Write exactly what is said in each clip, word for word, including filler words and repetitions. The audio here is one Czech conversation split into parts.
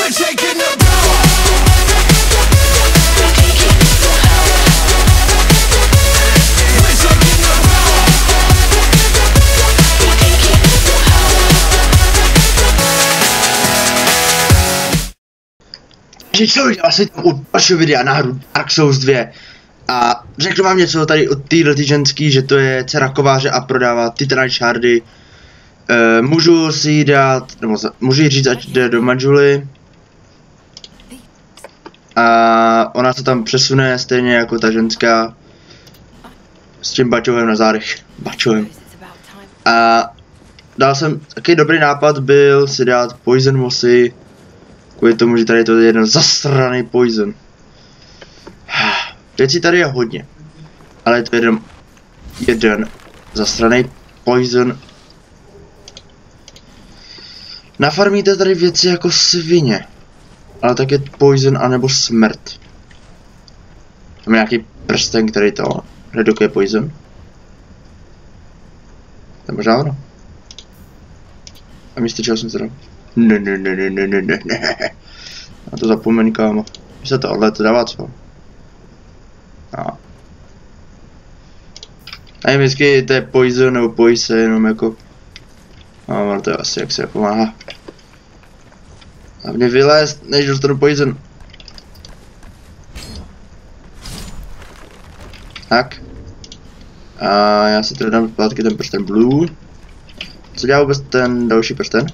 Takže co viděl asi tam u vašeho videa na hru Dark Souls dva a řeknu vám něco tady od téhle ženský, že to je dcera kováře a prodává Titanite shardy. E, můžu si jí dát, nebo za, můžu jí říct, ať jde do Majuly. A ona se tam přesune stejně jako ta ženská s tím baťohem na zádech. Baťohem. A dal jsem, takový dobrý nápad byl si dát Poison Mossy. Kvůli tomu, že tady to je jeden zasraný poison. Věcí tady je hodně. Ale je to jeden, jeden zasraný poison. Nafarmíte tady věci jako svině. Ale tak je poison anebo smrt. Tam je nějaký prsten, který to redukuje poison. To je možná ono. A místo čeho jsem se dal? Ne, ne, ne, ne, ne, ne, ne, ne. Na to zapomeň, kámo. Když se to ale to dává co? No. Nevím, jestli to je poison nebo poise, jenom jako... No, to je asi jak se pomáhá. Hlavně vylézt, než dostanu poison. Tak. A já si teda dám zpátky ten prsten blue. Co dělá vůbec ten další prsten?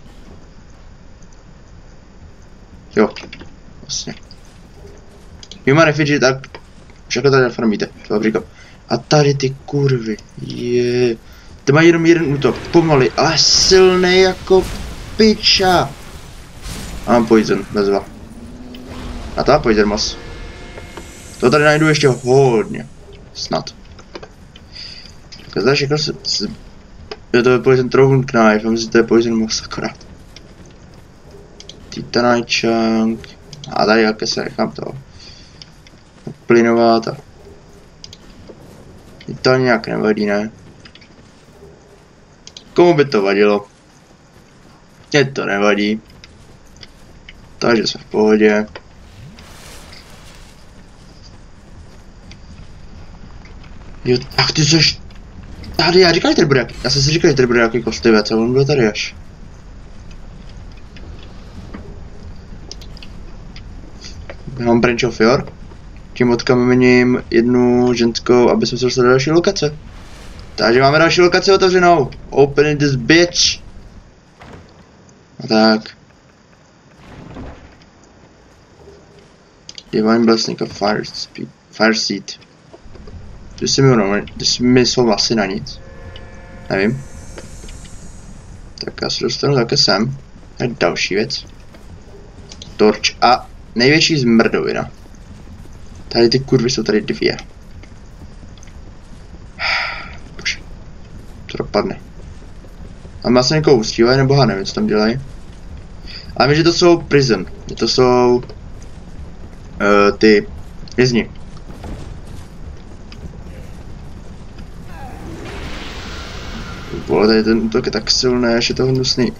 Jo, vlastně. Human Refugee, tak všechno tady nafarmíte, to vám říkám. A tady ty kurvy, je. Ty mají jenom jeden útok, pomaly, ale silný jako piča. A mám poison, bezva. A ta poison moss. To tady najdu ještě hodně. Snad. Tak zde všechno se... Jo, to je poison throwing knife, a myslím, že to je poison moss akorát. Titanite chunk. A tady jaké se nechám to plynovat a... To nějak nevadí, ne? Komu by to vadilo? Mně to nevadí. Takže jsme v pohodě. Jo, ach ty seš... Tady, já říkal, že tady bude jaký... Já jsem si říkal, že tady bude nějaký kostlivec, a on byl tady až. Já mám Branch of Yore. Tím odkamením jednu ženskou, aby jsme se dostali do další lokace. Takže máme další lokaci otevřenou. Open this bitch. A tak. Divine Blessing of Fire Speed. Fire Seed. To si mi uvědomil, to si mi jsou asi na nic. Nevím. Tak já se dostanu také sem. To je další věc. Torch a největší zmrdovina. Tady ty kurvy jsou tady dvě. Bože. To dopadne. A má se někoho ustívají, nebo já nevím, co tam dělají. Ale vím, že to jsou prison. Že to jsou... Uh, ty... vězni. Vole, tady ten útok je tak silný, až je to hnusný.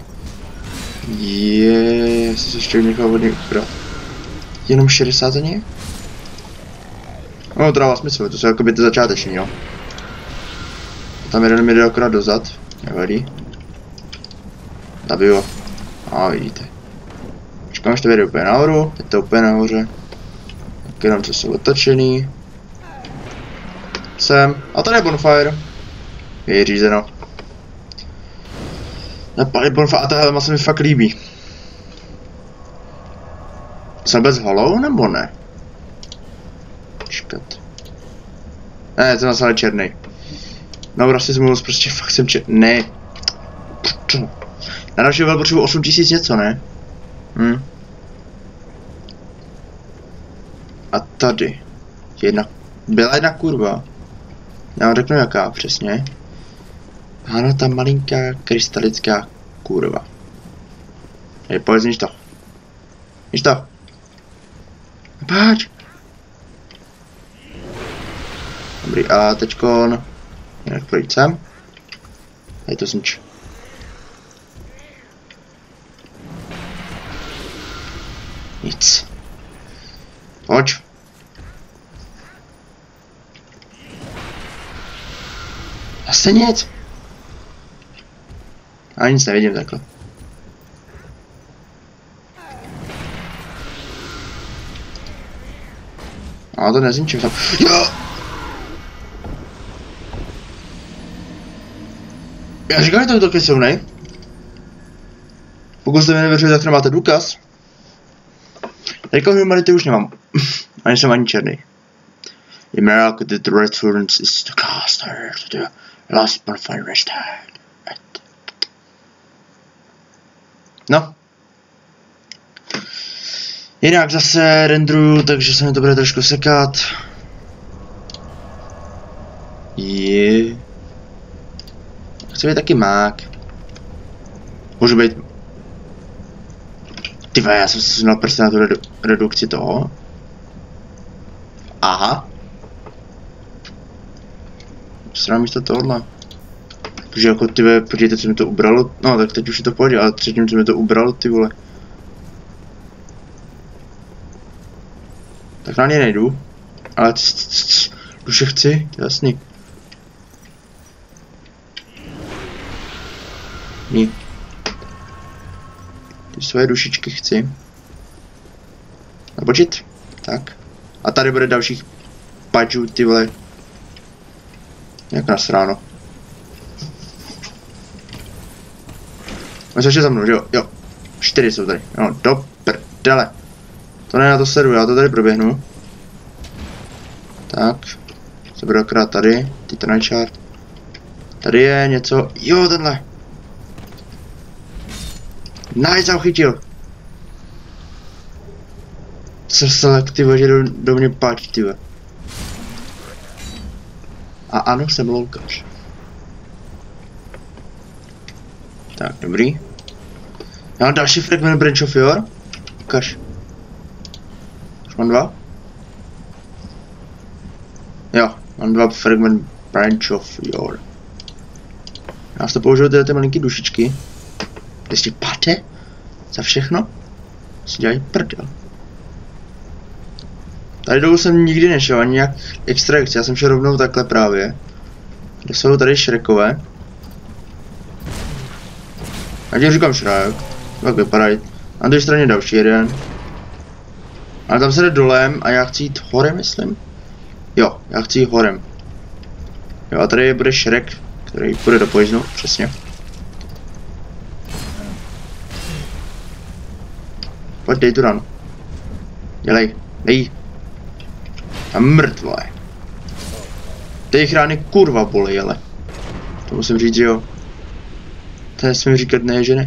Je, já jsem se ještě někoho hodně ukrat. Jenom šedesát ani? No, to dává smysl, to jsou jako by ty začáteční, jo. Tam jeden mi jde akorát dozad, nevadí. Zabiju ho. A vidíte. Počkám, až to vyjde úplně nahoru, teď to úplně nahoře. Tak jenom co jsou otočený. Sem. A tady je bonfire. Je řízeno. Napali bonfire, a ta helma se mi fakt líbí. Jsem bez hollow, nebo ne? Počkat. Ne, to je černý. No, rasismus, prostě fakt jsem černý. Ne. Na další level potřebuji osm tisíc něco, ne? Hm. A tady. Jedna. Byla jedna kurva. Já vám řeknu jaká přesně. Ano, ta malinká krystalická kurva. Hej, pojď, znič to. Znič to. Páč. Dobrý, a teďkon... Jak projít sem. Hej, to znič. Nic. Pojď. Zase nic. A nic nevidím takhle. A to nezničím tam. Jo! Já říkám, že to útoky jsou, ne? Pokud jste mi nevěřili, tak máte důkaz. Teďka humanity už nemám. Ani jsem ani černý. Emerald that returns is the caster to the last bonfire restart. No. Jinak zase renderuju, takže se mi to bude trošku sekat. Je. Chci být taky mák. Můžu být. Tyva, já jsem si sunul prsty na tu redu redukci toho. Aha. Strana místo tohle. Protože jako tyve, podívejte, co mi to ubralo. No tak teď už je to pohodě, ale předtím, co mi to ubralo, ty vole. Tak na ně nejdu. Ale duše chci, jasný. Ní. Ty svoje dušičky chci. Nabočit. Tak. A tady bude dalších padžů, ty vole. Jak nasráno. Máš ještě za mnou, že jo? Jo. Čtyři jsou tady. No, do prdele. To ne, já to sleduju, já to tady proběhnu. Tak. Se bude akorát tady. Titan chart. Tady je něco. Jo, tenhle. Nice, jsem chytil. Co selektivo, že do, do mě páč, tyve. A ano, jsem loukař. Tak, dobrý. Já mám další fragment Branch of Yore. Ukaž. Už mám dva? Jo, mám dva fragment Branch of Yore. Já to použiju tyhle ty malinký dušičky. Ty si pate? Za všechno? Si dělají prdel. Tady dolů jsem nikdy nešel, ani nějak extrakci, já jsem šel rovnou takhle právě. Kde jsou tady Shrekové. Já ti říkám Shrek, tak vypadají. Na té straně další jeden. Ale tam se jde dolem a já chci jít horem, myslím. Jo, já chci jít horem. Jo, a tady bude Shrek, který půjde do poiznu, přesně. Pojď, dej tu ranu. Dělej, dej. A mrtvé. Ty jejich rány kurva bolej, ale. To musím říct, že jo. To nesmím říkat ne, že ne.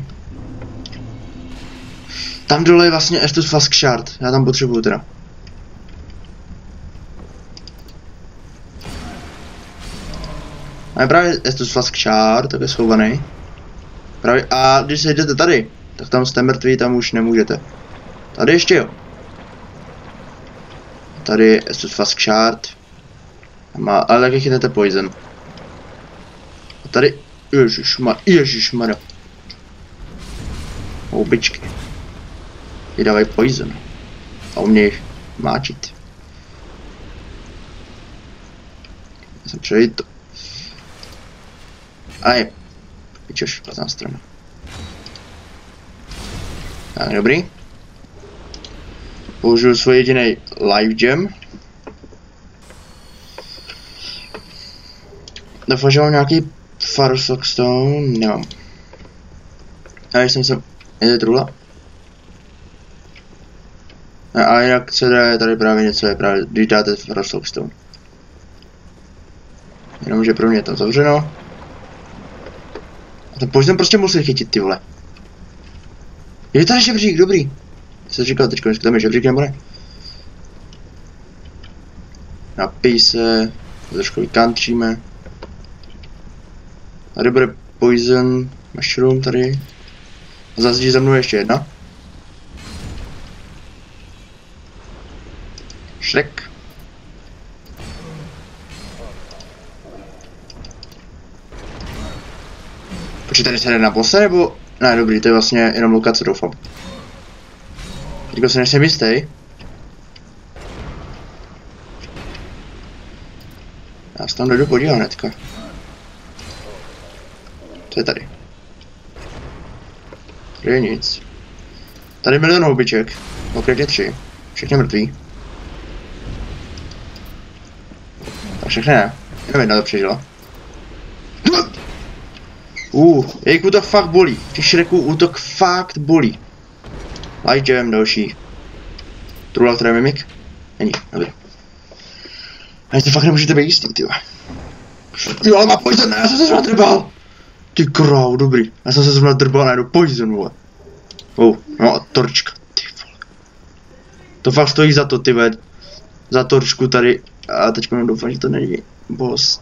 Tam dole je vlastně Estus Flask Shard. Já tam potřebuju teda. A je právě Estus Flask Shard, tak je schovaný. Právě, a když se jdete tady, tak tam jste mrtví, tam už nemůžete. Tady ještě jo. Tady je Estus Flask Shard. Má, ale taky chytnete poison. A tady, ježišmar, ježišmar. Houbičky. Vydávají poison. A umějí máčit. Já jsem přejít to. A je. Pičoš, špatná strana. Tak, dobrý. Použiju svůj jediný live gem. Doufám, že mám nějaký Farsock Stone, nemám. A když jsem se... Je to trula? A jinak co jde, tady právě něco je právě, když dáte Farsock Stone. Jenomže pro mě je to zavřeno. A ten poison prostě musí chytit, ty vole. Je tady žebřík, dobrý. Jsem říkal teďko, že tam je žebřík nebo ne? Napij se, trošku vykantříme. Tady bude poison, mushroom tady. A zase za mnou ještě jedna. Shrek. Počkej, tady se jde na bosse nebo? Ne, dobrý, to je vlastně jenom lokace, doufám. Teďko se nejsem jistý. Já se tam dojdu podívat hnedka. Co je tady? Tady je nic. Tady milion houbiček. Konkrétně tři. Všechny mrtví. Tak všechny ne. Jenom jedna to přežila. Uh, jejich útok fakt bolí. Ty Shreků útok fakt bolí. Light Jam další. Trula, která je mimik? Není, dobrý. Ani to fakt nemůžete být jistý, tyjo. Jo, ale má poison, ne, já jsem se zrovna drbal. Ty král, dobrý. Já jsem se zrovna drbal, najednou poison, vole. Oh, no a torčka, ty vole. To fakt stojí za to, ty ve. Za torčku tady. A teď mám doufám, že to není boss.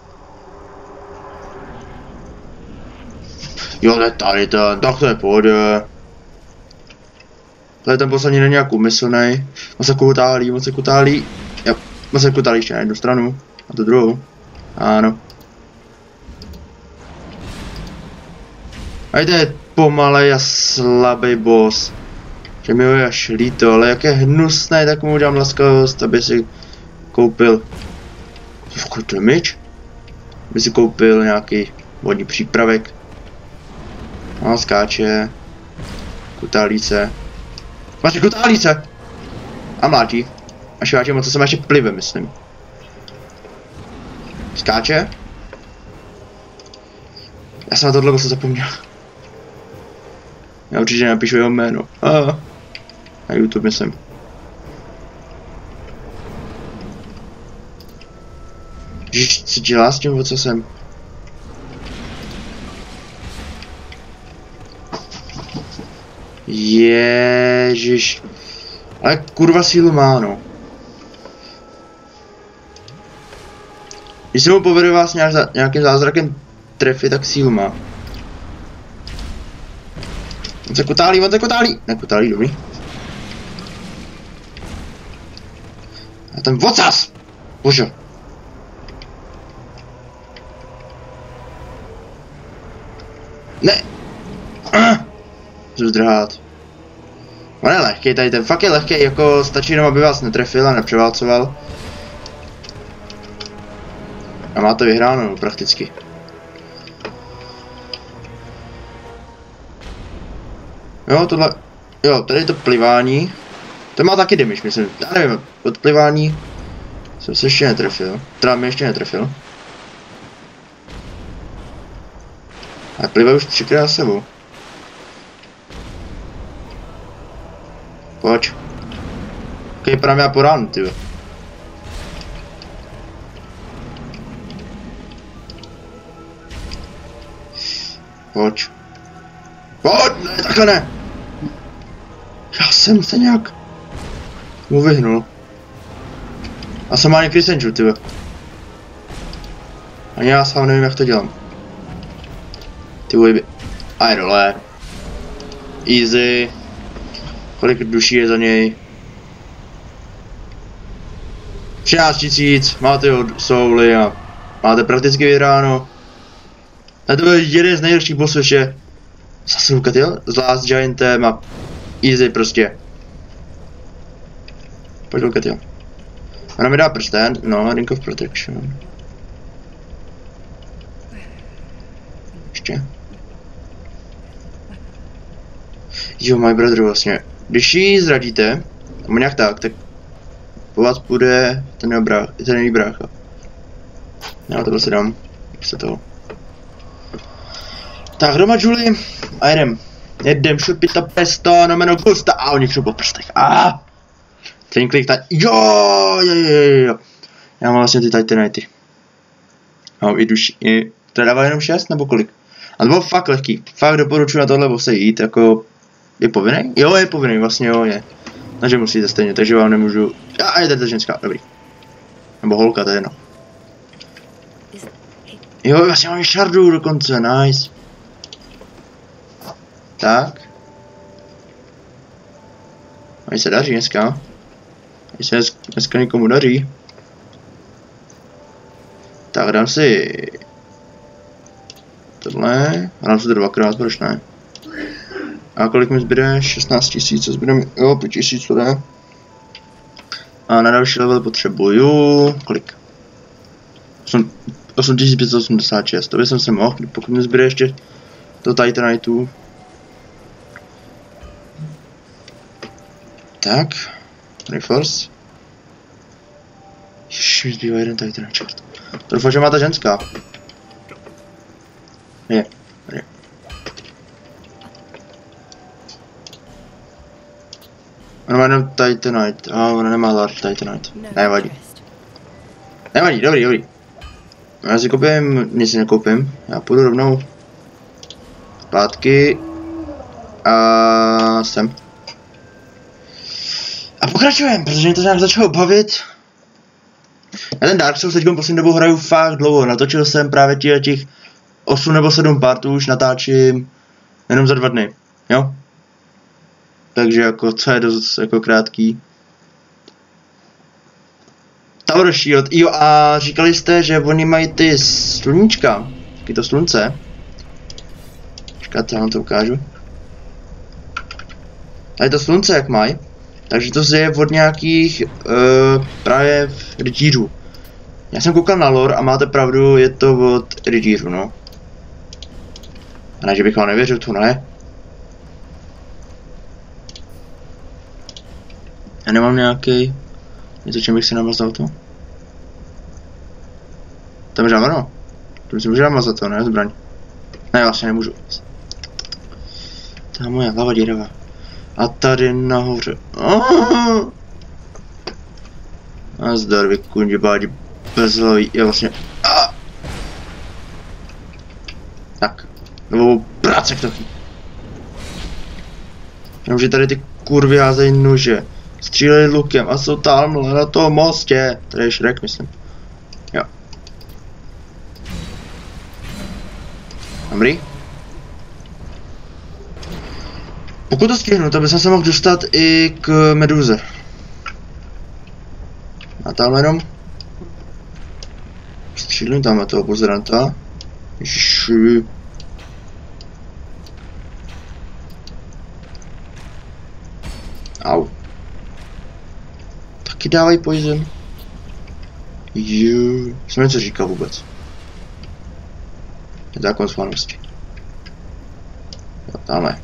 Jo, to je tady ten, tak to je pohoda. Tady ten boss ani není nějak úmyslnej. On se kutálí, on se kutálí. Jo, on se kutálí ještě na jednu stranu. A tu druhou. Ano. A to je pomalej a slabý boss. Že mi ho je až líto, ale jak je hnusný, tak mu dám laskavost, aby si koupil. Fakt damage? Aby si koupil nějaký vodní přípravek. No, skáče. Kutálí se. Máš kutálí se! A mlátí. A šváče moc, co se má ještě plive, myslím. Skáče. Já jsem na tohle bossa zapomněl. Já určitě napíšu jeho jméno. Ah. Na YouTube myslím. Ježiš, co dělá s tím, co jsem? Ježiš. Ale kurva sílu má, no. Když se mu povede vás nějak za, nějakým zázrakem trefit, tak sílu má. On se kutálí, on se kutálí. Nekutálí, dobrý. A ten vocas! Bože. Ne! Ah! Můžu zdrhat. On je lehký, tady ten fakt je lehký, jako stačí jenom, aby vás netrefil a nepřeválcoval. A máte vyhráno, prakticky. Jo, tohle, jo, tady je to plivání. To má taky damage, myslím, já nevím, od plivání jsem se ještě netrefil. Teda mě ještě netrefil. A plive už třikrát za sebou. Pojď. Ok, právě já po ránu, tyjo. Pojď. Pojď, ne, takhle ne. Já jsem se nějak mu vyhnul. A jsem má někdy senču, tyjo. Ani já sám nevím, jak to dělám. Ty vojby. Aj dole. Easy. Kolik duší je za něj? třináct tisíc, máte ho souly a máte prakticky vyhráno. A to je jeden z nejlepších bossů ještě. Zase ukatil? S Last Giantem a easy prostě. Pojď ukatil. Ona mi dá prsten, no, Ring of Protection. Ještě. Jo, my brother vlastně. Když ji zradíte, nebo nějak tak, tak po vás půjde ten jeho brách, ten její brácha. Já to si dám, místo toho. Tak, doma Julie, a jedem. Jedem, šupita pesto, no jméno Gusta, a oni křup po prstech, a ten klik tady, jo, jo, jo, jo. Já mám vlastně ty Titanity. Mám i duši, i, to dává jenom šest, nebo kolik? A to bylo fakt lehký, fakt doporučuji na tohle bosse jít, jako, je povinný? Jo, je povinný, vlastně jo, je. Takže musíte stejně, takže vám nemůžu, a je to ženská, dobrý. Nebo holka, to je jedno. Jo, vlastně mám i šardu dokonce, nice. Tak. A se daří dneska. A se dneska někomu daří. Tak dám si tohle. A dám si to dvakrát, proč ne? A kolik mi zbyde? šestnáct tisíc, zbyde mi, jo, pět tisíc to jde. A na další level potřebuju, kolik? osm tisíc pět set osmdesát šest, to by jsem se mohl, pokud mi zbyde ještě do Titaniteu. Tak, Reforce. Ježiš, mi zbývá jeden Titan, čert. To doufám, že má ta ženská. Je, je. Ona má jenom Titanite, a ona nemá large Titanite. Nevadí. Nevadí, dobrý, dobrý. Já si koupím, nic si nekoupím, já půjdu rovnou zpátky a sem. A pokračujeme, protože mě to nějak začalo bavit. Já ten Dark Souls teďkom poslední dobou hraju fakt dlouho, natočil jsem právě těch, těch osm nebo sedm partů, už natáčím jenom za dva dny, jo? Takže jako, co je dost jako krátký. Tower Shield, jo, a říkali jste, že oni mají ty sluníčka, taky to slunce. Počkáte, já vám to ukážu. Tady to slunce jak mají, takže to je od nějakých uh, právě rytířů. Já jsem koukal na lore a máte pravdu, je to od rytířů, no. A ne, že bych vám nevěřil, to ne. Já nemám nějaký něco, čím bych si namazal to? Tam je žávano. To si můžu namazat to, ne? Zbraň. Ne, vlastně nemůžu. Ta moje hlava děravá. A tady nahoře. Oh! A zdar, vy kundě bádi bezhlavý. Je vlastně. Ah! Tak. Novou práce k taky. Jenomže tady ty kurvy házejí nože. Stříleli lukem a jsou tamhle na tom mostě. Tady je Shrek, myslím. Jo. Dobrý. Pokud to stihnu, tak bych se mohl dostat i k Meduze. A tamhle jenom. Střílím tamhle toho pozeranta. Ježiši. Au. Taky dávají poison. Jo. Jsem něco říkal vůbec. Je zákon svanosti. Jo, tamhle.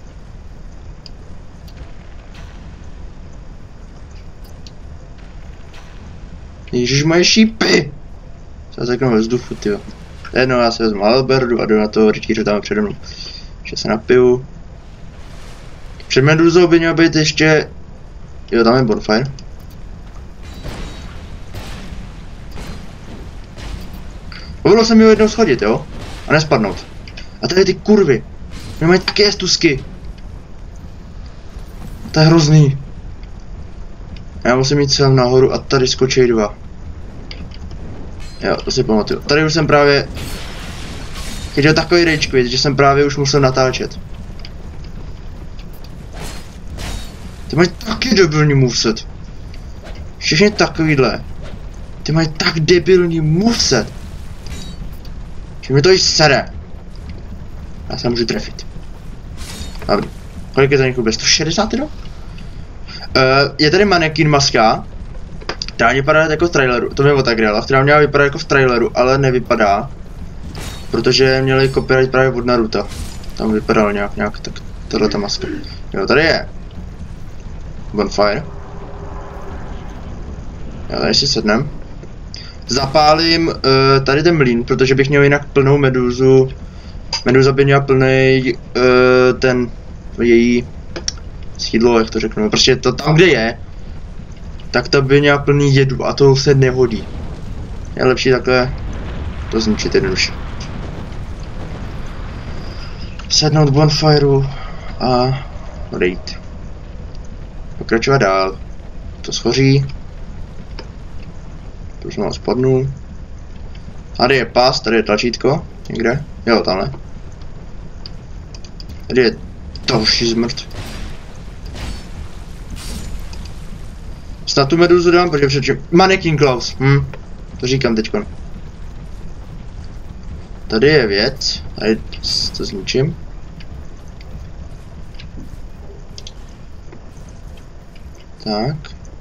Ježiš, moje šípy! Co já řeknu ve vzduchu, tyjo. Jednou já se vezmu Alberdu a jdu na toho rytíře tam přede mnou. Ještě se napiju. Před Meduzou by měl být ještě... Jo, tam je bonfire. Povedlo se mi ho jednou schodit, jo? A nespadnout. A tady ty kurvy. Mě mají také stusky. To je hrozný. Já musím jít sem nahoru a tady skočí dva. Jo, to si pamatuju. Tady už jsem právě... chytil takový rage quit, že jsem právě už musel natáčet. Ty mají taky debilní moveset. Všichni takovýhle. Ty mají tak debilní moveset. Že mi to i sere. Já se můžu trefit. Dobrý. Kolik je za nich vůbec? sto šedesát no? Uh, je tady manekin maska. Která mě vypadá jako v traileru. To mě otagřela. Která měla vypadat jako v traileru, ale nevypadá. Protože měli copyright právě od Naruto. Tam vypadalo nějak, nějak tak. Tohle ta maska. Jo, tady je. Bonfire. Já tady si sednem. Zapálím uh, tady ten mlýn, protože bych měl jinak plnou meduzu. Meduza by měla plný uh, ten její sídlo, jak to řeknu. Prostě to tam, kde je, tak to by měla plný jedu a to se nehodí. Je lepší takhle to zničit jednoduše. Sednout bonfireu a odejít. Pokračovat dál. To schoří. To už znovu spadnu. Tady je pás, tady je tlačítko. Někde? Jo, tamhle. Tady je další zmrt. Snad tu meduzu dám, protože předtím... Mannequin Claws, hm. To říkám teďkon. Tady je věc. Tady to zničím. Tak.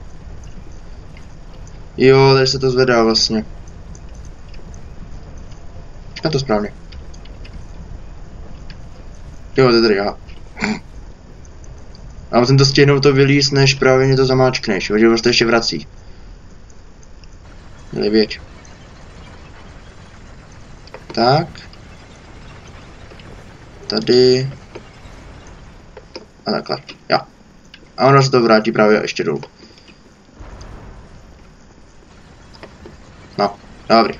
Jo, tady se to zvedá vlastně. Je to správně. Jo, to je tady já. A musím to stihnout to vylíst, než právě mě to zamáčkneš, že vlastně ještě vrací. Měli věď. Tak. Tady. A takhle. Jo. A ono se to vrátí právě ještě dolů. No, dobrý.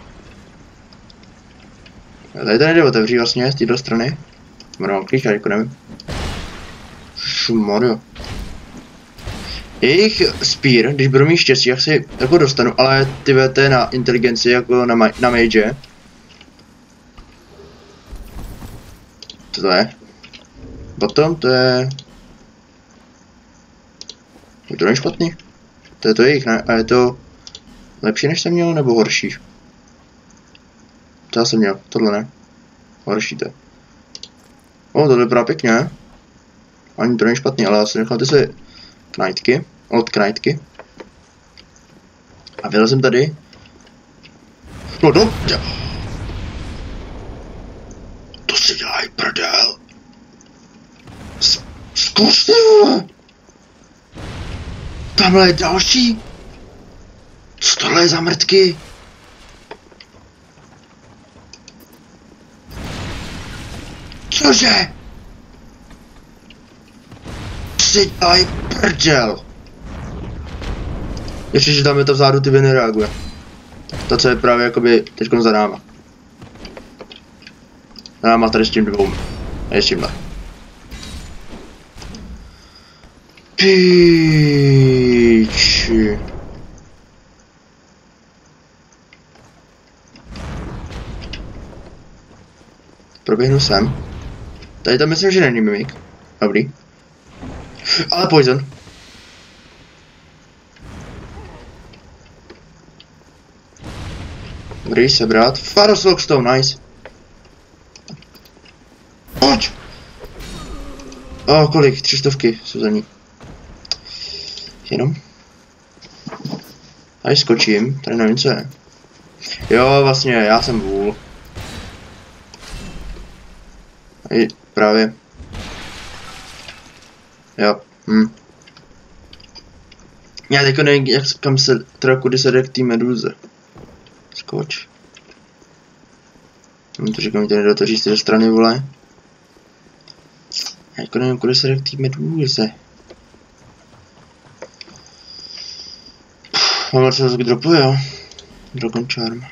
A tady to nejde otevřít vlastně z této strany. Mám klíč, jako nevím. Šumorio. Jejich spear, když budu mít štěstí, jak si jako dostanu, ale ty vete na inteligenci jako na, na mage. Co to je? Potom to je... Je to není špatný? To je to jejich, ne? A je to lepší než jsem měl, nebo horší? Co já jsem měl? Tohle ne. Horší to. O, tohle vypadá pěkně. Ani to není špatný, ale já si nechal ty své knightky. Od knightky. A vylezem tady. No dobře. To si dělají prdel. Zkus ty vole. Tamhle je další. Co tohle je za mrtky? Cože? Si dělají prdel. Ještě, že tam je to vzadu, ty nereaguje. To, co je právě jakoby teďkom za náma. Za náma tady s tím dvou. A je s tímhle. Píči. Proběhnu sem. Tady tam myslím, že není mimik. Dobrý. Ale poison. Dobrý, sebrat. Pharos Lockstone, nice. Pojď! O, kolik? Tři stovky jsou za ní. Jenom. Tady skočím, tady nevím, co je. Jo, vlastně, já jsem vůl. Tady právě. Jo, hm. Já teďko nevím, jak, kam se, teda kudy se jde k té meduze. Skoč. Hm, to říkám, že nejde to říct ze strany, vole. Já teďko nevím, kudy se jde k té meduze. Mám se to dropuje, jo. Dragon Charm.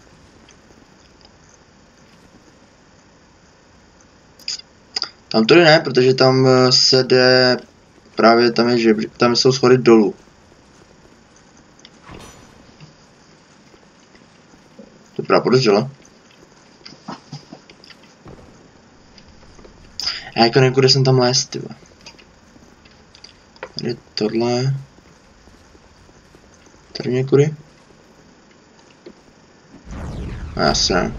Tam tady ne, protože tam se jde, právě tam je, že tam jsou schody dolů. To je právě podezřele. Já jako nevím, kudy jsem tam lézt, tyhle. Tady tohle. Tady někudy. A jasně.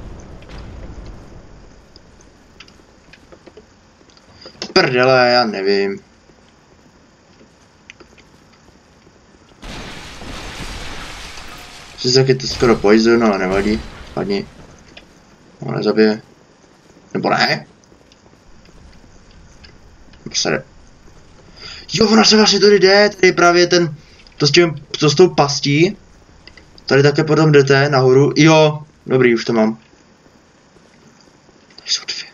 Prdele, já nevím. Sice jak je to skoro poison, ale nevadí. Padni. No, nezabije. Nebo ne? Nebo se jde. Jo, ona se vlastně tady jde, tady právě ten, to s tím, to s tou pastí. Tady také potom jdete nahoru. Jo, dobrý, už to mám. Tady jsou dvě.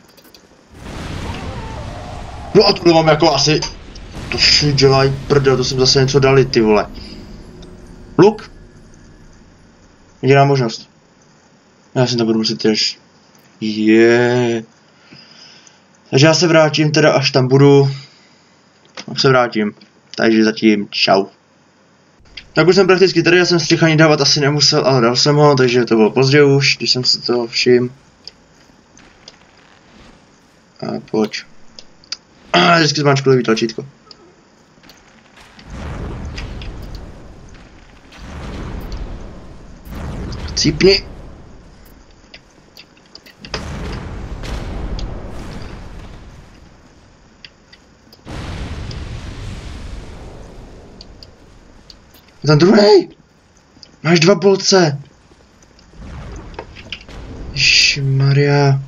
No a tohle mám jako asi... To si dělají prdel, to jsem zase něco dali, ty vole. Luk? Jediná možnost. Já si to budu muset tež. Je. Takže já se vrátím teda, až tam budu. Až se vrátím. Takže zatím čau. Tak už jsem prakticky tady, já jsem střih ani dávat asi nemusel, ale dal jsem ho, takže to bylo pozdě už, když jsem si to všiml. A pojď. A vždycky zmáčku levý tlačítko. Cípni. Ten druhý. Máš dva bolce. Ježišmarja.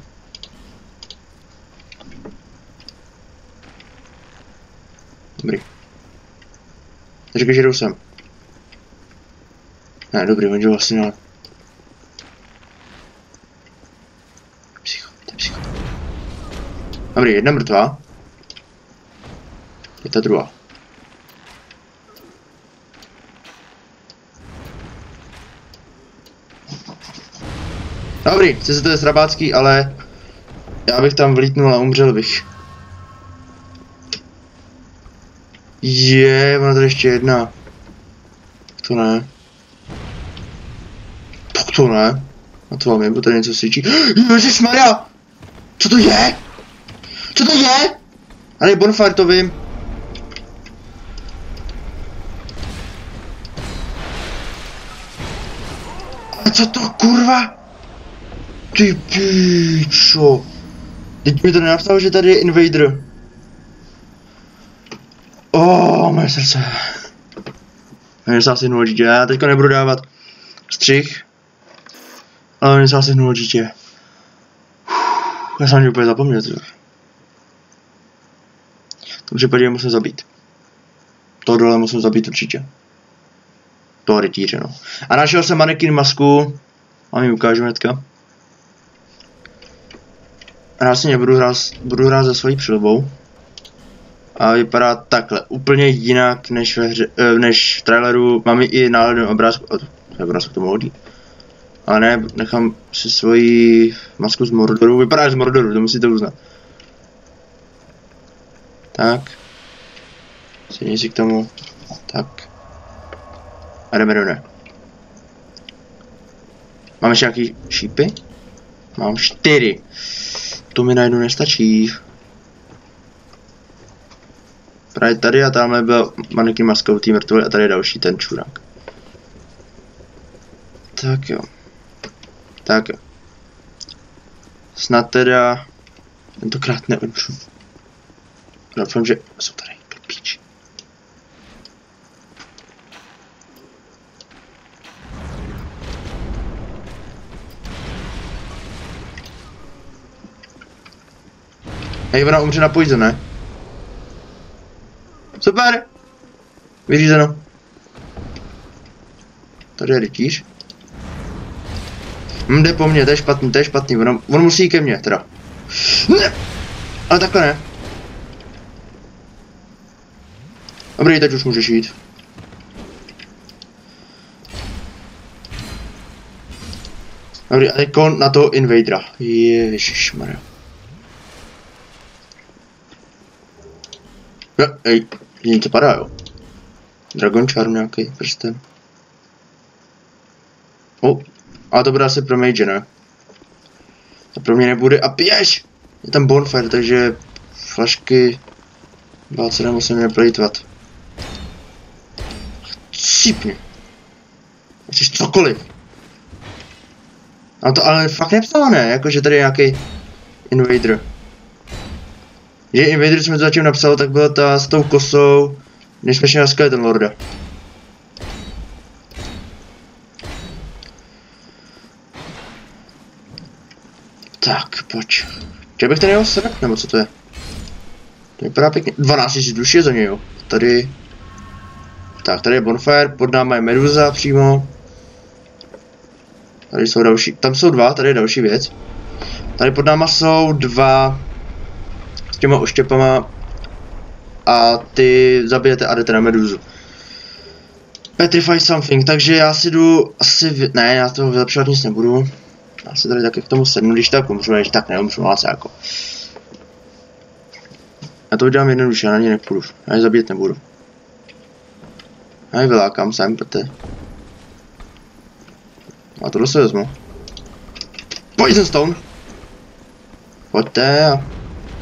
Dobrý. Říkaj, že jdou sem. Ne, dobrý, on jde vlastně na... Psycho, to je psycho. Dobrý, jedna mrtvá. Je ta druhá. Dobrý, sice to je srabácký, ale... Já bych tam vlítnul a umřel bych. Je, ona tady ještě jedna. To ne. Tak to ne. A to vám je, bo tady něco svičí. Ježišmarja! Co to je? Co to je? Ale bonfire, to vím. A co to kurva? Ty píčo. Teď mi to nenapsalo, že tady je invader. Oh, moje srdce. Mě se asi hnul dítě, já teďka nebudu dávat střih. Ale mě se asi hnul dítě. Já jsem mě úplně zapomněl. V tom případě musím zabít. To dole musím zabít určitě. Toho rytíře, no. A našel jsem manekin masku. A mi ukážu hnedka. A já si nebudu hrát, budu hrát za svojí přilbou. A vypadá takhle, úplně jinak než ve hře, než v traileru. Mám i náhlednou obrázku, obrázku to hodí. Ale ne, nechám si svoji masku z Mordoru, vypadá z Mordoru, to musíte uznat. Tak. Sedni si k tomu, tak. A jdeme do ne. Mám ještě nějaký šípy? Mám čtyři. To mi najednou nestačí. Právě tady a tamhle byl manekin maskou tý mrtvoli a tady je další ten čurák. Tak jo. Tak jo. Snad teda tentokrát neumřu. Doufám, že jsou tady do píči. Hej, ona umře na poison, ne? Super! Vyřízeno. Tady je rytíř. Hm, jde po mně, to je špatný, to je špatný, on, on musí ke mně, teda. Ne! Ale takhle ne. Dobrý, teď už můžeš jít. Dobrý, a teď na toho invadera. Ježišmarja. Jo, ej, něco padá, jo. Dragon Charm nějaký prsten. O, ale to bude asi pro mage, ne? To pro mě nebude a piješ! Je tam bonfire, takže flašky báce nemusím neplejtvat. Cípni. Chceš cokoliv. A to ale fakt nepsalo, ne? Jakože tady je nějaký invader. Že invader jsme to zatím napsal, tak byla ta s tou kosou, než jsme šli na Skeleton Lorda. Tak, pojď. Chtěl bych tady jeho srap, nebo co to je? To vypadá pěkně. dvanáct tisíc duší je za něj, jo. Tady. Tak, tady je bonfire, pod náma je meduza přímo. Tady jsou další, tam jsou dva, tady je další věc. Tady pod náma jsou dva s těma oštěpama a ty zabijete a jdete na meduzu. Petrify something, takže já si jdu asi, ne, já to vylepšovat nic nebudu. Já si tady taky k tomu sednu, když tak umřu, když tak neumřu, ale jako. Já to udělám jednoduše, já na ně nepůjdu, já je zabít nebudu. Já je vylákám sem, protože... A tohle se vezmu. Poison Stone! Pojďte a...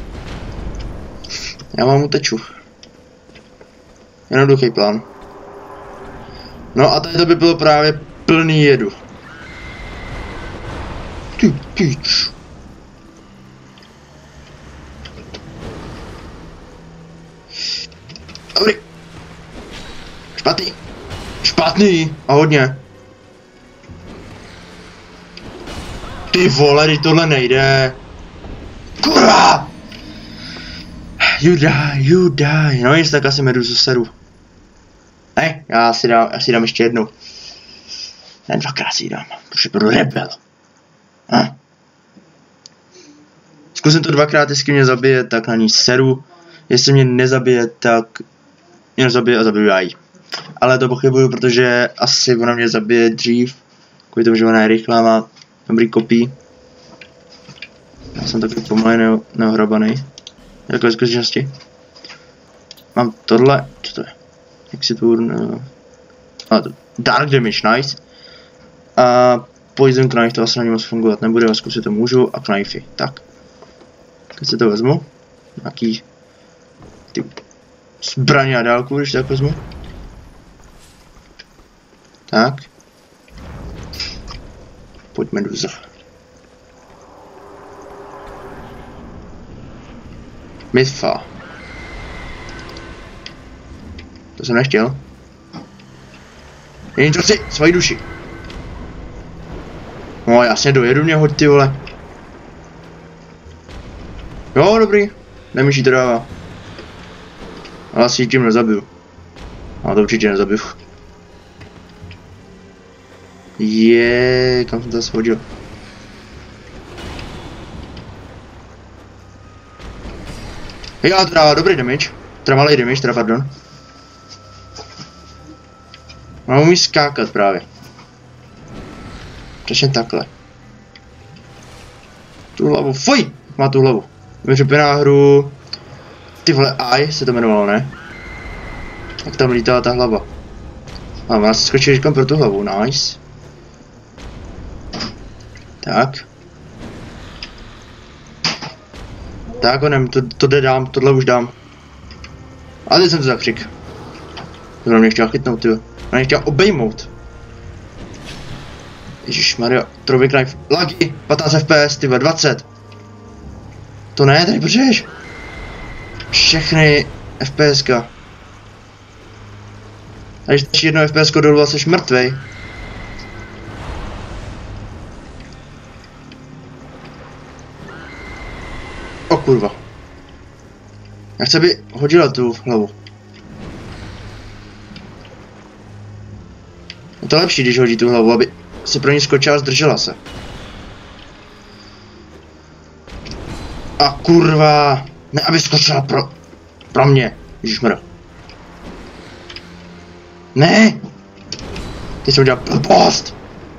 Já vám uteču. Jednoduchý plán. No a tady to by bylo právě plný jedu. Ty píč. Dobrý. Špatný. Špatný a hodně. Ty vole, teď tohle nejde. Kurva! You die, you die. No jestli tak asi meduzu seru. Ne, já si dám, já si dám ještě jednou. Ne, dvakrát si dám, protože budu rebel. Hm. Zkusím to dvakrát, jestli mě zabije, tak na ní seru. Jestli mě nezabije, tak mě zabije a zabiju já jí. Ale to pochybuju, protože asi ona mě zabije dřív. Kvůli tomu, že ona je rychlá, má dobrý kopí. Já jsem takový pomalej ne neohrabaný. Takové zkušenosti. Mám tohle, co to je? Exit Urn, a to Dark Damage, nice. A Poison Knife, to asi na ní moc fungovat nebude, a zkusit to můžu, a knifey, tak. Když si to vezmu, nějaký ty zbraně a dálku, když tak vezmu. Tak. Pojďme do za. Mitfa. To jsem nechtěl. Jen to si, svoji duši. No jasně, dojedu mě, hoď ty vole. Jo, dobrý. Nemíš to dává. Ale asi tím nezabiju. Ale to určitě nezabiju. Je, kam jsem to shodil? Já to dává dobrý damage. Teda malý damage, teda pardon. Ona umí skákat právě. Přesně takhle. Tu hlavu, fuj! Má tu hlavu. Mi připomíná hru... Ty vole, Ai se to jmenovalo, ne? Jak tam lítala ta hlava. A ona se skočí říkám pro tu hlavu, nice. Tak. Tak onem, to, to jde dám, tohle už dám. A teď jsem to zakřik. To mě chtěla chytnout, tyjo. Ona mě chtěla obejmout. Ježišmarja, Throwing Knife, laggy, patnáct F P S, tyhle, dvacet. To ne, tady počuješ? Všechny FPSka. A když dáš jedno F P S dolů a jsi mrtvej. O kurva. Já chci, aby hodila tu hlavu. Je to lepší, když hodí tu hlavu, aby si pro ní skočila a zdržela se. A kurva. Ne, aby skočila pro... Pro mě. Ježišmarja. Ne! Teď jsem udělal blbost!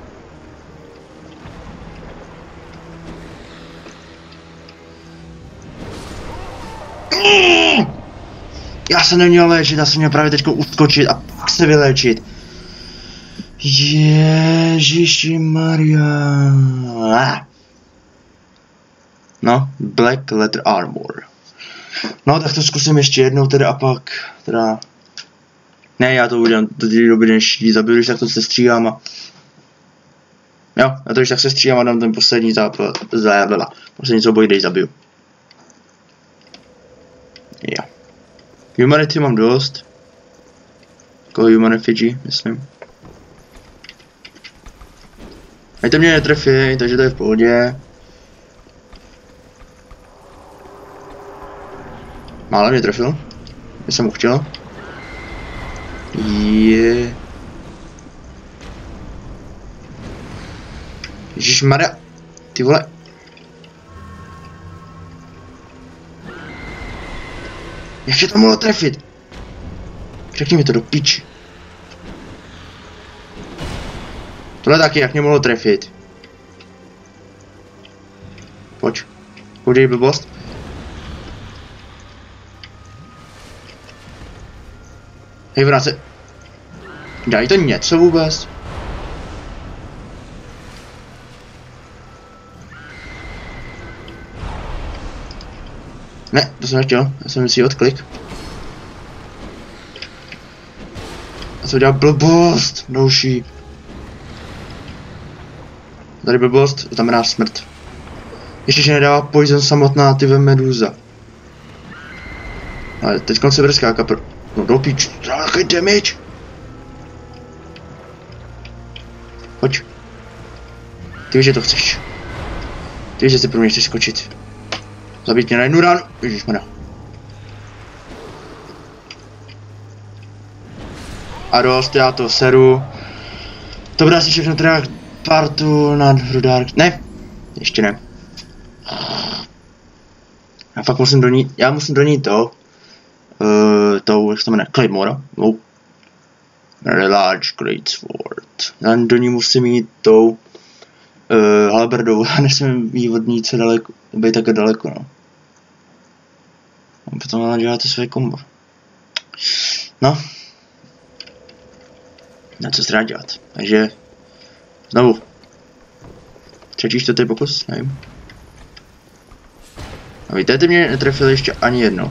Já se neměl léčit, já jsem měl právě teďko uskočit a pak se vyléčit. Ježišimarja. No, Black Letter Armor. No, tak to zkusím ještě jednou teda a pak, teda... Ne, já to udělám do té doby, než ji zabiju, když tak to se stříhám a... Jo, já to když tak se stříhám a dám ten poslední západ, zájadlela. Poslední souboj, kde ji zabiju. Jo. Humanity mám dost. Jako Human Effigy, myslím. Ať to mě netrefí, takže to je v pohodě. Mále mě trefil. Já jsem mu chtěl. Je. Ježišmarja. Ty vole. Jak tě to mohlo trefit? Řekni mi to do piči. Tohle taky, jak mě mohlo trefit. Pojď. Udělej blbost. Hej, vráce. Daj to něco vůbec. Ne, to jsem nechtěl. Já jsem si odklik. Já jsem udělal blbost. Další. Tady blbost, to znamená smrt. Ještě, že nedává poison samotná, ty ve meduza. Ale teď se bude skákat pro... No do píč, takový damage. Pojď. Ty víš, že to chceš. Ty víš, že si pro mě chceš skočit. Zabít mě na jednu ránu. Ježišmarja. A dost, já to seru. To bude asi všechno teda partu na rudárk. Ne, ještě ne. Já fakt musím do ní, já musím do ní to. Uh, to, jak se to jmenuje, Claymore. No. Large Great Sword. Já do ní musím jít tou uh, halberdou. Já nesmím jít od ní co daleko, být také daleko, no. A potom mám dělat své kombo. No. Na co se dá dělat. Takže znovu. Třetí, čtvrtý pokus, nevím. A víte, ty mě netrefili ještě ani jednou.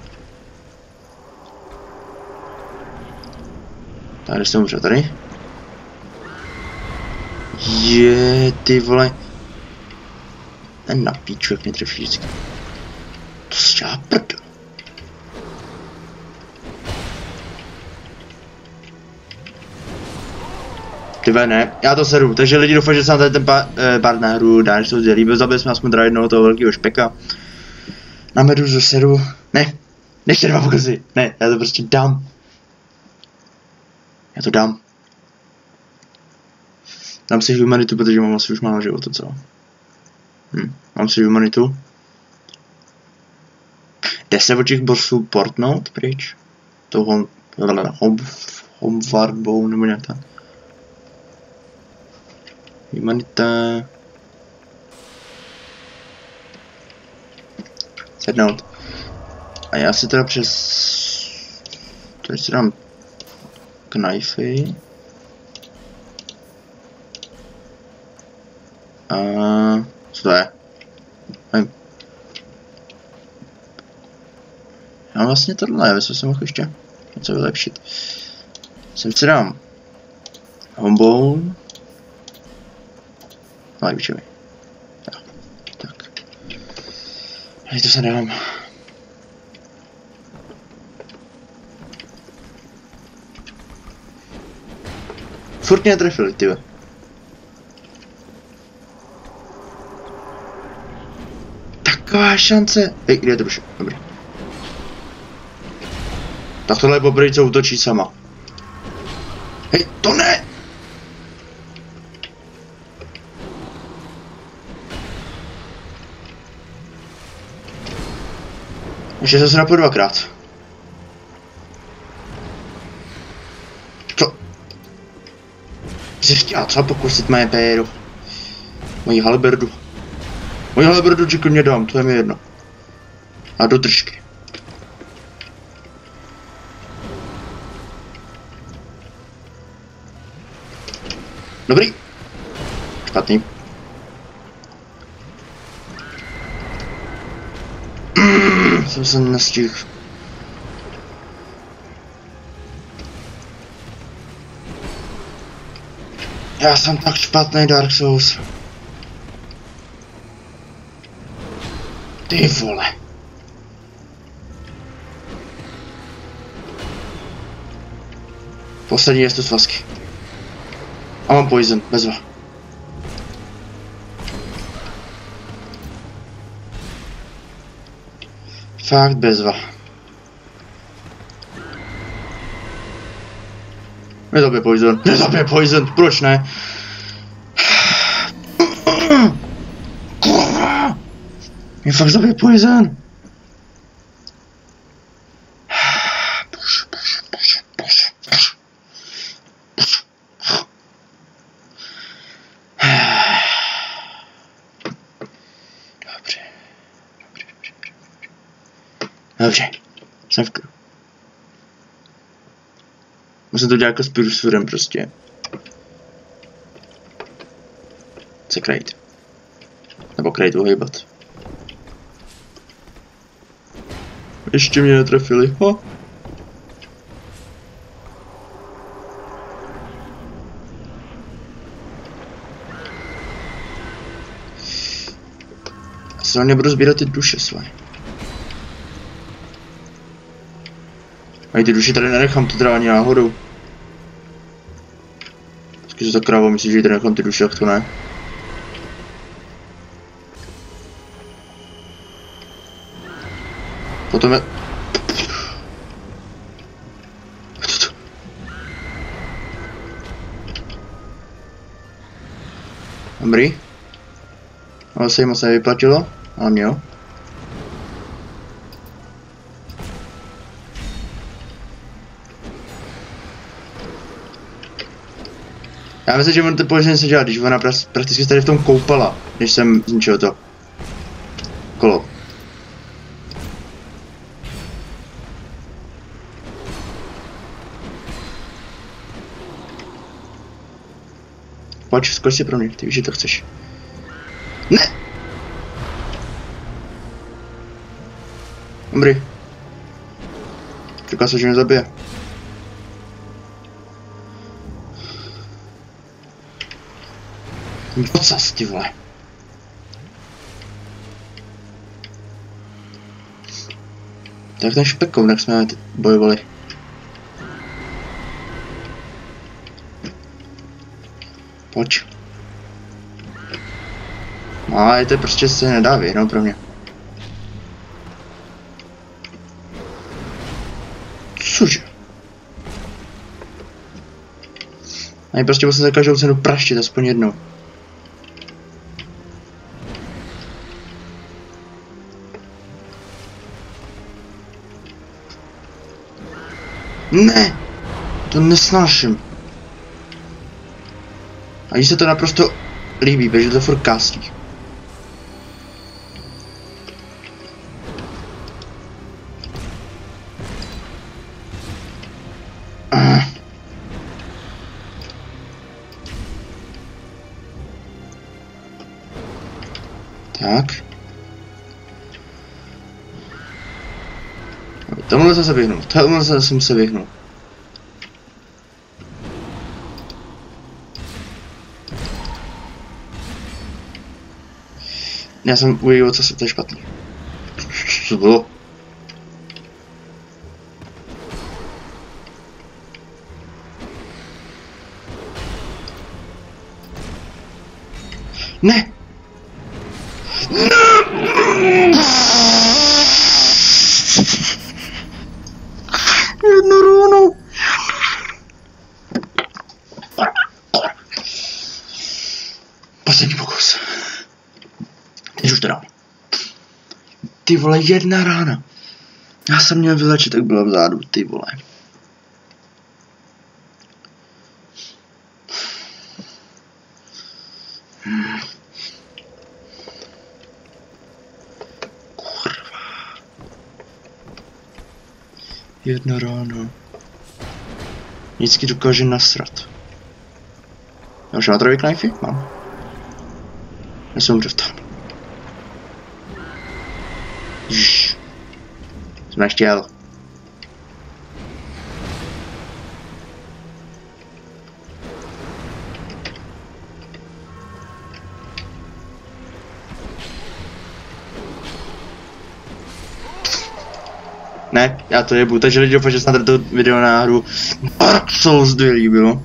Tady jsem umřel, tady. Je, ty vole. Ten na píču, jak mě trefí vždycky. To se dělá prd. Tyve ne, já to seru, takže lidi doufám, že se nám tady ten pa, eh, part na hru dá, že to sdělí, byl zabili jsme aspoň teda jednoho toho velkého špeka. Na meduzu seru, ne, ještě dva pokusy, ne, já to prostě dám. Já to dám. Dám si humanitu, protože mám asi už málo života, co? Hm, mám si humanitu. Jde se od těch bossů portnout pryč? Toho Homewardbou nebo nějak tak. Humanita. Sednout. A já si teda přes... Tady si dám knifey. A... Co to je? Nevím. Já vlastně tohle, já jsem mohl ještě něco vylepšit. Sem si dám Homebone. Ale vyčevej. Tak. A to se dám. Furt mě netrefili, tyve. Taková šance. Hej, kde je to už? Dobrý. Tak tohle je poprvé, co útočí sama. Hej, to ne! Ještě se zrapu dvakrát. Co? Jsi chtěla co pokusit moje péru? Moji halberdu. Moji halberdu ti klidně dám, to je mi jedno. A do držky. Dobrý. Špatný. Mm, jsem se nestihl. Já jsem tak špatný Dark Souls. Ty vole. Poslední je tu svazky. A mám poison, bezva. Fakt bezva. Nezabije poison, nezabije poison, proč ne? Kurva! Mě fakt zabije poison. Bože, bože, bože, bože, bože. Dobře, dobře, dobře, dobře. Dobře, jsem v kruhu. Musím to dělat jako s Pyrrhusurem prostě. Se krejt. Nebo krejt uhejbat. Ještě mě netrefili, ho. Já se hlavně budu sbírat ty duše své. A ty duše tady nenechám, to teda ani náhodou. Když to krávo, myslíš, že tady nechám ty duše, to ne? Potom je... Dobrý. Ale se jim moc nevyplatilo, ale mě jo. Já myslím, že on to pořádně se dělá, když ona prakticky tady v tom koupala, když jsem zničil to kolo. Pojď, skoč si pro mě, ty víš, že to chceš. Ne! Dobrý. Čeká se, že mě zabije. Pocas, ty vole. Tak ten špekovnek jsme bojovali. Pojď. No, ale to prostě se nedá vyhnout pro mě. Cože? A prostě musím za každou cenu praštit aspoň jednou. Ne! To nesnáším. A jí se to naprosto líbí, protože to furt kástí. Tak. Tomuhle jsem se vyhnul, tomuhle jsem se vyhnul. Já jsem uvěděl, co se to je špatný. Co bylo? Ne! Jednu runu! Poslední pokus. Teď už to dám. Ty vole, jedna rána. Já jsem měl vylečit, tak bylo vzadu, ty vole. Hmm. Kurva. Jedna rána. Vždycky dokáže nasrat. Já už vátrový knifey? Mám. Já jsem umřel v tom. Jsem nechtěl. Ne, já to jebu, takže lidi doufám, že snad to video na hru Dark Souls dva líbilo.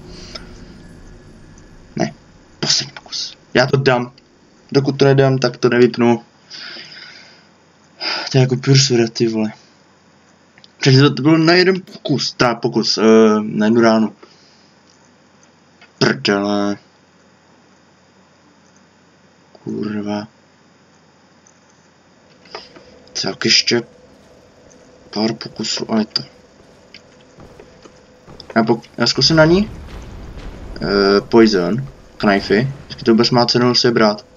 Ne, poslední pokus. Já to dám. Dokud to nedám, tak to nevypnu. To je jako pure ty vole. Takže to bylo na jeden pokus, teda pokus, uh, na jednu ránu. Prdele. Kurva. Tak ještě pár pokusů a je to. Já, pok já zkusím na ní. Uh, poison, knifey. Vždycky to vůbec má cenu si brát.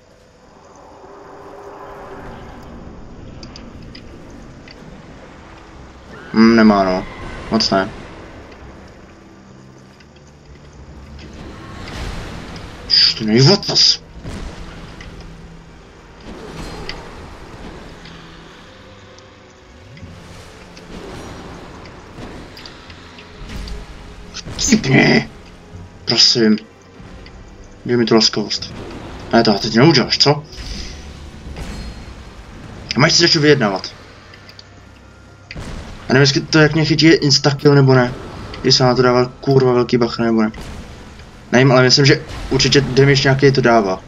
Hmm, nemá no. Moc ne. To není otas. Cipni! Prosím. Dej mi tu laskavost. Ne, to teď neuděláš, co? A máš si začít vyjednávat. A nevím, jestli to jak mě chytí je instakill nebo ne. Když jsem na to dával kurva velký bacha nebo ne. Nevím, ale myslím, že určitě damage nějaký to dává.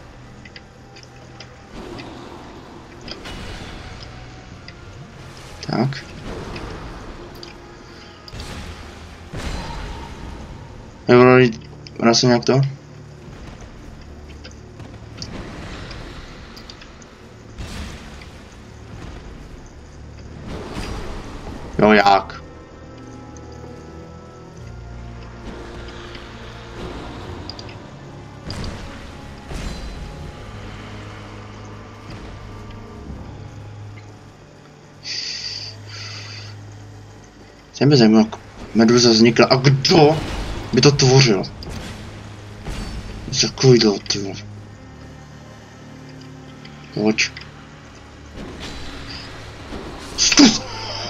Tak. Jo, ona se nějak to? Jo, jak? Jsem mě zajímalo, jak meduza vznikla a kdo by to tvořil? Takovýhle ty vole. Pojď. Zkus!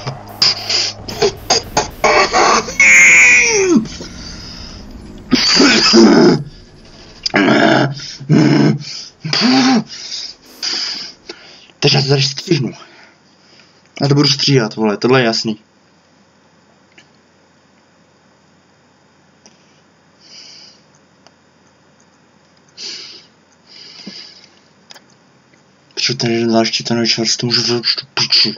Teď já to tady stříhnu. Já to budu stříhat, vole, tohle je jasný. Proč tady jeden zvláště ten čas, to můžu vzít tu piču.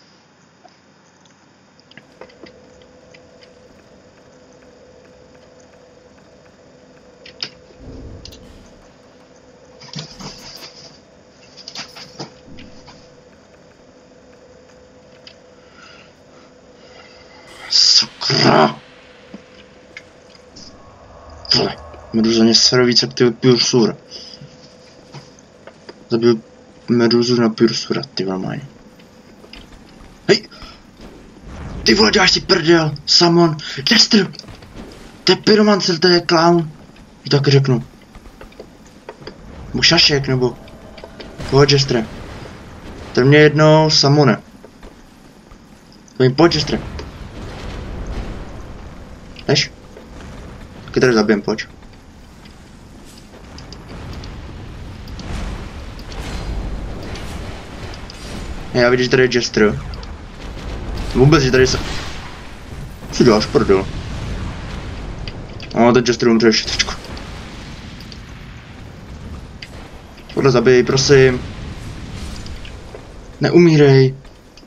Sakra! Tohle, meduza mě sere víc jak ty Pure Sur. Zabil meduzu na Pure Sura, ty normálně. Hej! Ty vole, děláš si prdel, Samon, Jester! To je pyromancer, to je clown. I tak řeknu. Nebo šašek, nebo... Pojď, Jestre. To je mě jednou Samone. Pojď, Jestre. Než? Taky tady zabijem, pojď. Já vidím, že tady je Jester. Vůbec, že tady se... Co děláš, prdel? No, ten Jester umře ještě trošku. Tohle zabij, prosím. Neumírej.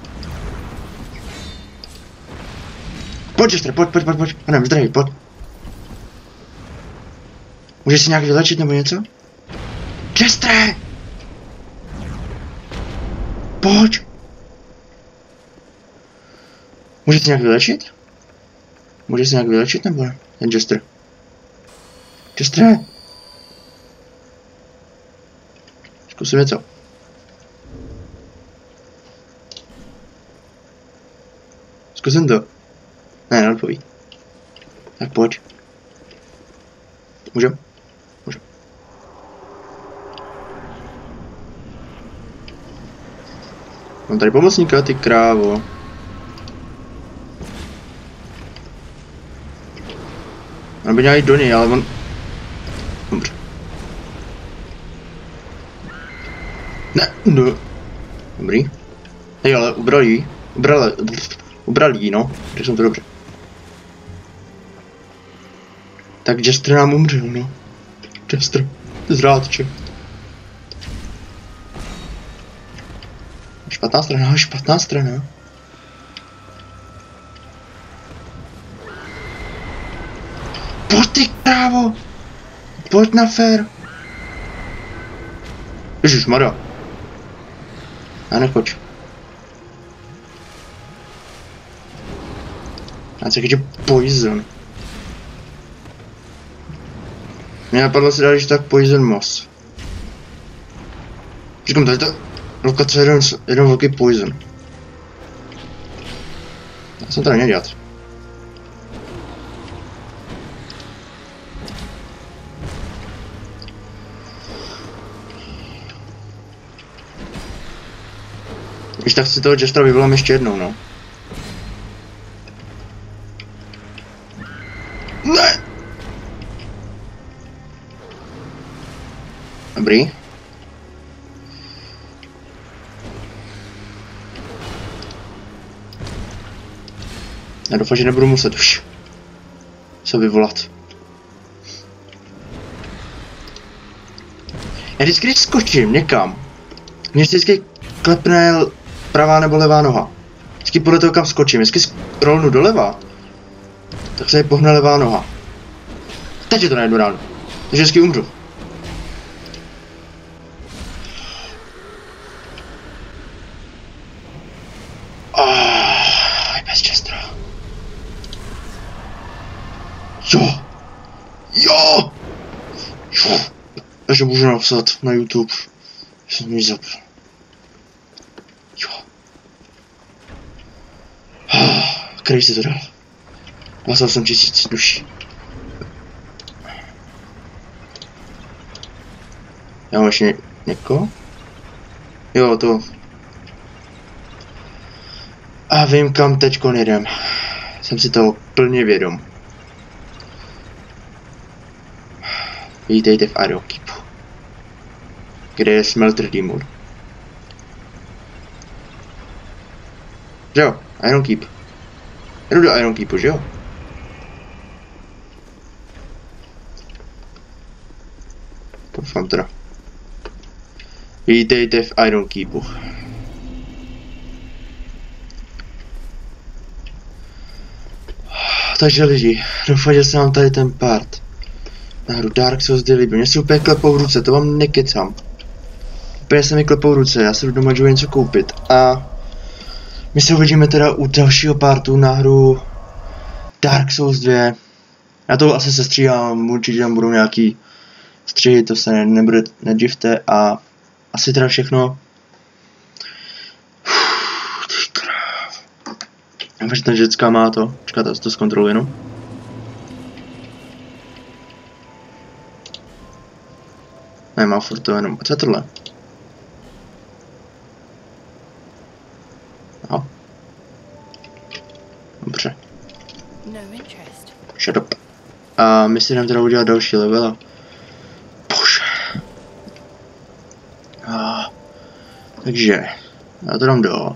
Pojď, Jester, pojď, pojď, pojď, pojď. A nevím, zdravý, pojď. Můžeš si nějak vylečit nebo něco? Jester! Pojď! Můžeš se nějak vylečit? Můžeš se nějak vylečit nebo ne? Ten Jester. Jester! Zkusím něco. Zkusím to. Ne, neodpoví. Tak pojď. Můžem? Můžem. Mám tady pomocníka, ty krávo. On by měl jít do něj, ale on... Dobře. Ne, no. Dobrý. Hej, ale ubral jí. Ubral, ubral jí, no. Řekl jsem to dobře. Tak Jester nám umřel, no. Jester, zrádče. Špatná strana, špatná strana. Pojď ty krávo! Pojď na fér! Ježišmarja. Já nechoď. Já se chytě poison. Mě napadlo si dát, že tak poison moss. Říkám, tady ta lokace je jeden, jeden velký poison. Já jsem to neměl dělat. Když tak si toho Jestera vyvolám ještě jednou, no. Ne! Dobrý. Já doufám, že nebudu muset už se vyvolat. Já vždycky, když skočím někam, mě vždycky klepne pravá nebo levá noha. Vždycky podle toho, kam skočím. Vždycky rolnu doleva, tak se pohne levá noha. Teď je to najednou ráno. Takže vždycky umřu. Ah, bez Chestera. Jo! Jo! Jo! Takže můžu napsat na YouTube. Jsem mi zapl. Jo. Ah, který jsi to dal? dvacet osm tisíc duší. Já mám ještě ně někoho? Jo, to. A vím, kam teďkon jedem. Jsem si toho plně vědom. Vítejte v Iron Keepu. Kde je Smelter Demon. Že jo? Iron Keep. Jdu do Iron Keepu, že jo? Doufám teda. Vítejte v Iron Keepu. Takže lidi, doufám, že se vám tady ten part na hru Dark Souls líbí. Mně se úplně klepou v ruce, to vám nekecám. Úplně se mi klepou v ruce, já se jdu doma něco koupit a my se uvidíme teda u dalšího partu na hru Dark Souls dva. Já to asi sestříhám, určitě tam budou nějaký střihy, to se ne, nebude, nedivte a asi teda všechno. Uf, ty kráv. Já vím, že ten žecká má to, počkat, já to zkontroluji jenom. Ne, má furt to jenom, co je tohle? No. Dobře. Shut up. A my si jdeme teda udělat další level. Bože. A, takže, já to dám do.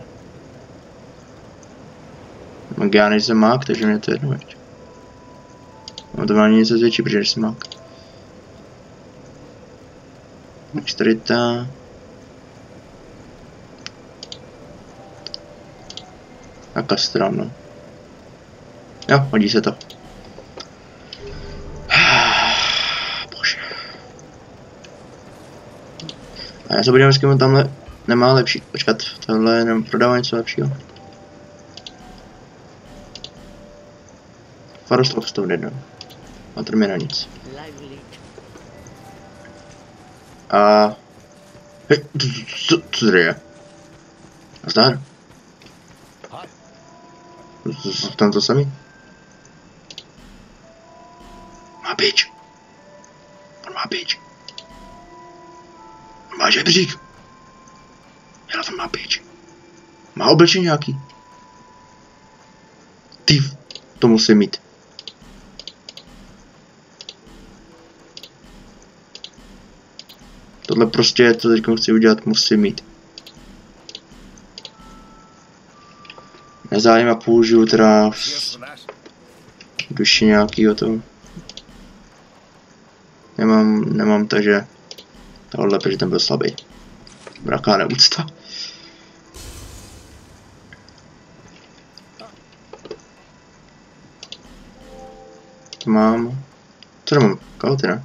Já nejsem mák, takže mě to jedno veď. No to má něco zvětší, protože jsem mák. Dexterita. A kastran, no. Jo, hodí se to. Bože. A já se podívám, jestli on tamhle nemá lepší. Počkat, tohle jenom prodává něco lepšího. Forest of Stone jedno. A tady mi na nic. A... Hej, co, co tady je? Nazdar. Tam to samý? Má bič. On má bič. On má žebřík. Hele, on má bič. Má oblečení nějaký. Ty, to musím mít. Tohle prostě, co teď chci udělat, musím mít. Nezájem a použiju teda duši nějakýho toho. Nemám, nemám, takže tohle, protože ten byl slabý. Braká neúcta. Mám. Co nemám? Kalhoty, ne?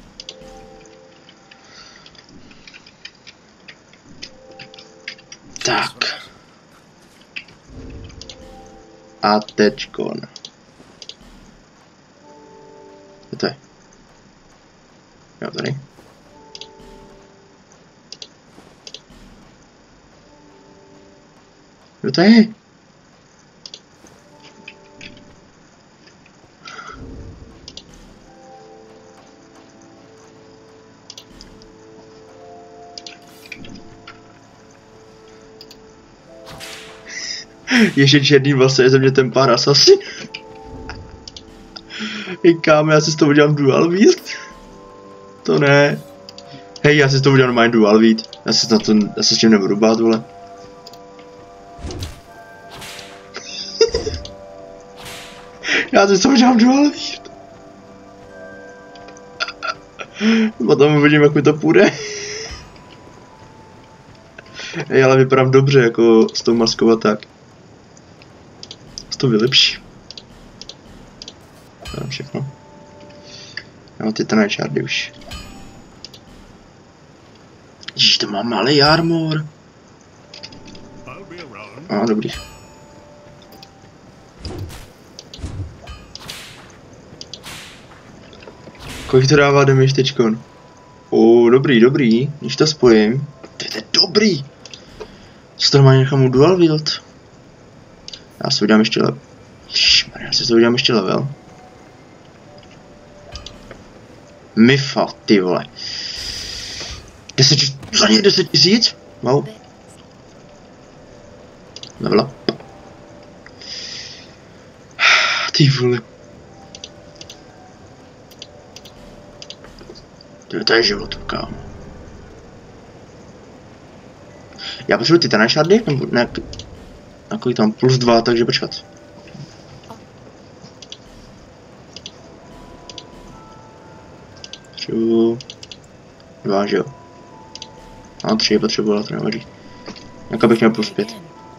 Tak. A teďkon. Co to je? Jo, tady. Co to je? Ještě černý vlasy, je ze mě ten pár asasin. Hej kámo, já si s toho udělám dual wield. To ne. Hej, já si s toho udělám normální dual wield. Já si na to, já se s tím nebudu bát, vole. Já si s toho udělám dual wield. Potom uvidím, jak mi to půjde. Ej, ale vypadám dobře, jako s tou maskou a tak. To vylepší. To je všechno. No, ty ten čárdy už. Ježiš, to má malý armor. A, ah, dobrý. Kolik to dává damage teďkon? O, dobrý, dobrý. Když to spojím. To je dobrý. Co to normálně nechám mu dual wield? Já si udělám ještě level. Ježišmarja, já si to udělám ještě level. Mifa, ty vole. Deset, za něj deset tisíc? Wow. Level up. Ty vole. To je život, kámo. Já potřebuji titané šardy, nebo ne, na kolik tam plus dva, takže počkat. Potřebuji dva, že jo. A tři potřebuji, ale to nevadí. Jak abych měl plus pět.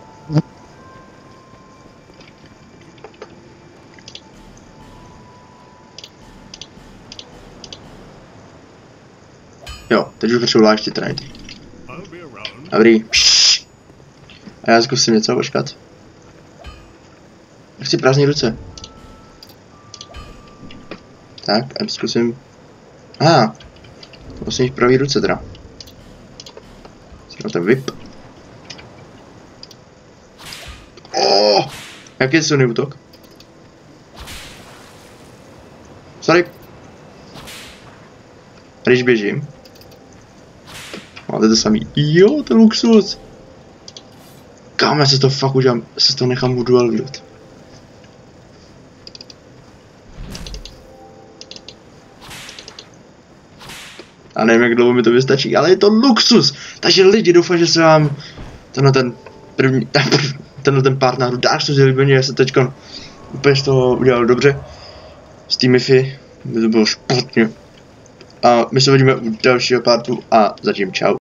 Jo, teď už potřebuji ještě trinity. Dobrý. Pšš. A já zkusím něco počkat. Chci prázdné ruce. Tak, a zkusím. Aha. Musím jít v pravý ruce teda. Jsem ten whip. Oh, jaký je silný útok? Sorry. Když běžím. Máte to samý. Jo, to je luxus. Kámo, já se to fakt udělám, se to nechám u dual wield. A nevím, jak dlouho mi to vystačí, ale je to luxus. Takže lidi, doufám, že se vám tenhle ten první, tenhle ten pár náhodou Dark Souls líbí, já se teďka úplně z toho udělal dobře. S tím Miffy, by to bylo špatně. A my se vidíme u dalšího partu a zatím čau.